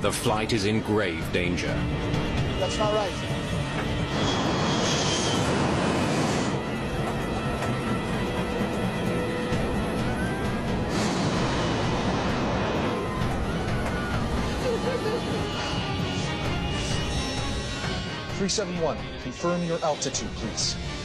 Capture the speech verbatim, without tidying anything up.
The flight is in grave danger. That's not right. three seven one, confirm your altitude, please.